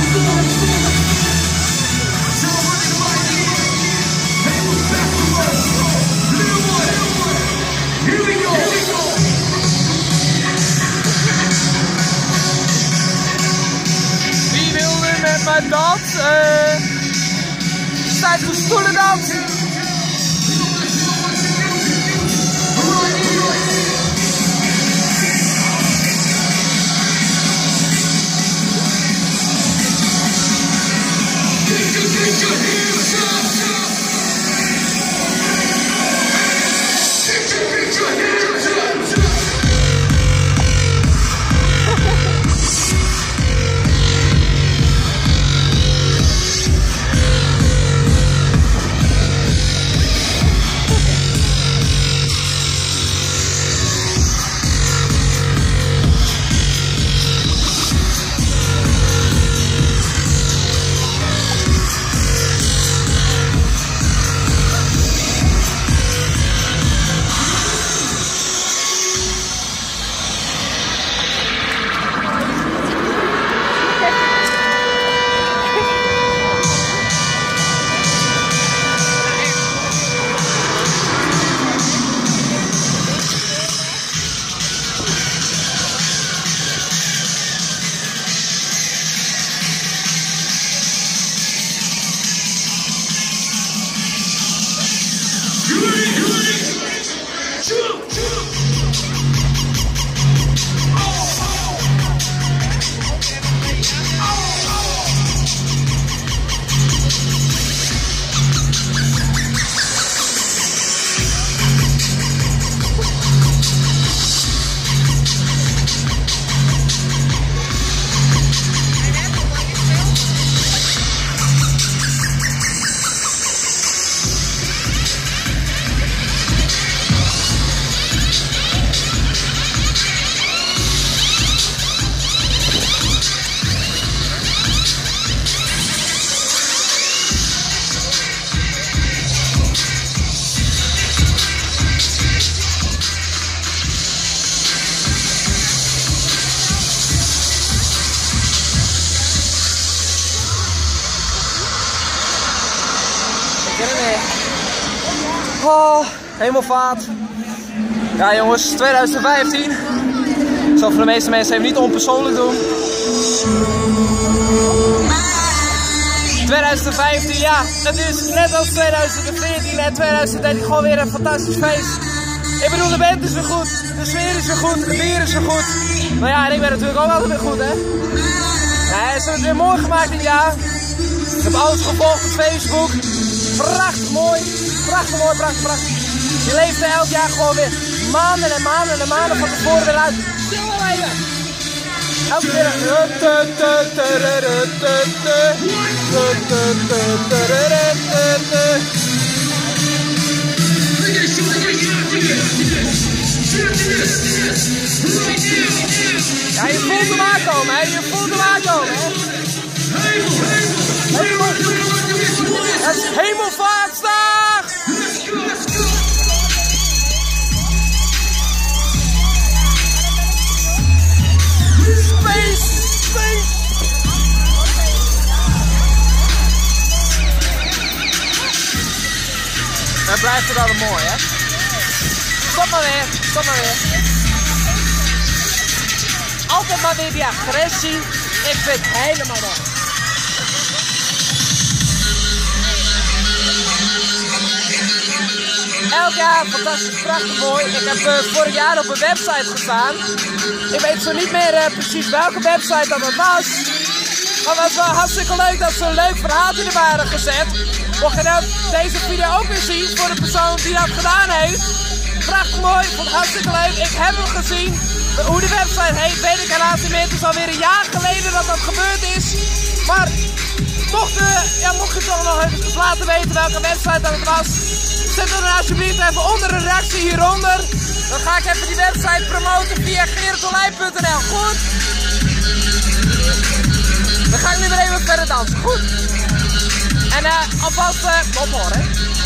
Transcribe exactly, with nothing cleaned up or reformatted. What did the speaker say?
Wie wil nu met mij dansen? Uh, tijd voor stoelen dansen. Oh, hemelvaart. Ja jongens, twintig vijftien. Ik zal voor de meeste mensen even niet onpersoonlijk doen. twintig vijftien, ja, het is net als twintig veertien en twintig dertien gewoon weer een fantastisch feest. Ik bedoel, de band is weer goed, de sfeer is weer goed, de bier is weer goed. Maar ja, en ik ben natuurlijk ook altijd weer goed, hè. Ja, ze hebben het weer mooi gemaakt dit jaar. Ik heb alles gevolgd op Facebook. Prachtig mooi, prachtig mooi, prachtig, prachtig. Je leeft er elk jaar gewoon weer maanden en maanden en maanden van tevoren weer uit. Stil wel even! Elke keer ja, je voelt hem aankomen, hè? Je voelt hem aankomen, hè? Het is Hemelvaartsdag! Space! Space! Dan blijft het altijd mooi, hè? Stop maar weer, stop maar weer. Altijd maar weer die agressie. Ik vind het helemaal mooi. Elk jaar fantastisch, prachtig mooi. Ik heb uh, vorig jaar op een website gestaan. Ik weet zo niet meer uh, precies welke website dat het was. Maar het was wel hartstikke leuk dat ze een leuk verhaaltje er waren gezet. Mocht je nou deze video ook weer zien voor de persoon die dat gedaan heeft. Prachtig mooi, ik vond het hartstikke leuk. Ik heb hem gezien. Hoe de website heet weet ik helaas niet meer. Het is alweer een jaar geleden dat dat gebeurd is. Maar mocht, uh, ja, mocht je toch nog even laten weten welke website dat het was. Zet er dan alsjeblieft even onder een reactie hieronder. Dan ga ik even die website promoten via gerritolijn punt n l. Goed? Dan ga ik nu weer even verder dansen. Goed? En uh, alvast uh, op hoor, hè?